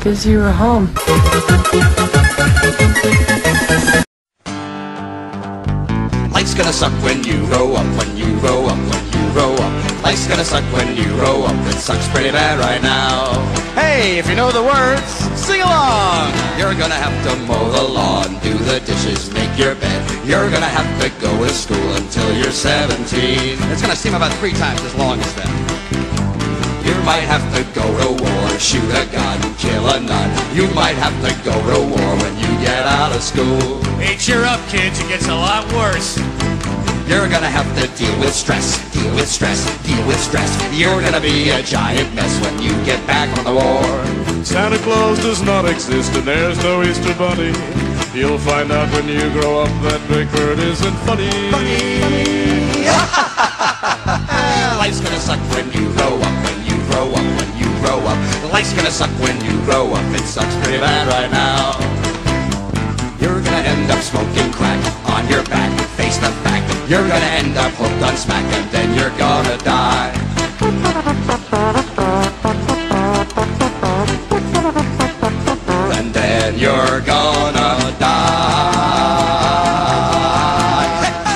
Because you were home. Life's gonna suck when you grow up, when you grow up, when you grow up. Life's gonna suck when you grow up. It sucks pretty bad right now. Hey, if you know the words, sing along. You're gonna have to mow the lawn, do the dishes, make your bed. You're gonna have to go to school until you're 17. It's gonna seem about 3 times as long as that. You might have to go to war, shoot a gun, kill a nun. You might have to go to war when you get out of school. Hey, cheer up, kids. It gets a lot worse. You're gonna have to deal with stress, deal with stress, deal with stress. You're gonna be a giant mess when you get back from the war. Santa Claus does not exist and there's no Easter Bunny. You'll find out when you grow up that Big Bird isn't funny. Life's gonna suck when you grow up, when you grow up, when you grow up. Life's gonna suck when you grow up. It sucks pretty bad right now. You're gonna end up smoking crack on your back, face the fact. You're gonna end up hooked on smack and then you're gonna die. And then you're gonna die.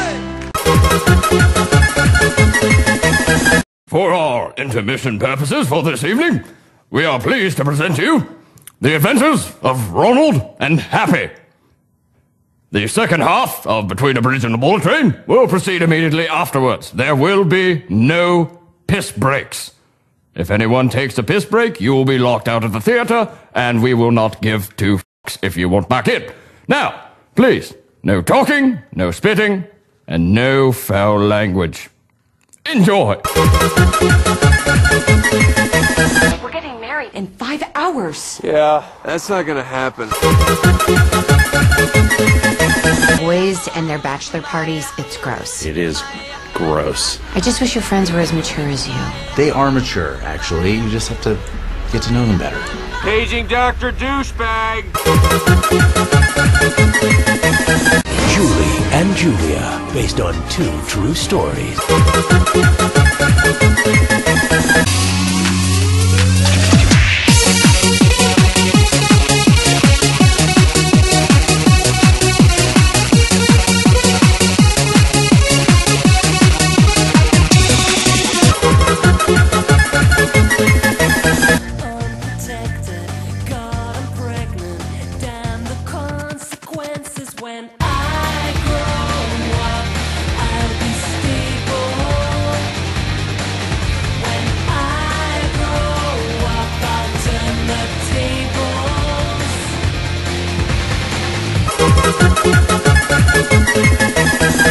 For our intermission purposes for this evening, we are pleased to present to you the adventures of Ronald and Happy. The second half of Between a Bridge and a Bullet Train will proceed immediately afterwards. There will be no piss breaks. If anyone takes a piss break, you will be locked out of the theater, and we will not give 2 fucks if you want back in. Now, please, no talking, no spitting, and no foul language. Enjoy! We're getting married in 5 hours. Yeah, that's not gonna happen. Boys and their bachelor parties, it's gross. It is gross. I just wish your friends were as mature as you. They are mature, actually. You just have to get to know them better. Paging Dr. Douchebag! Julie and Julia, based on 2 true stories. Tables.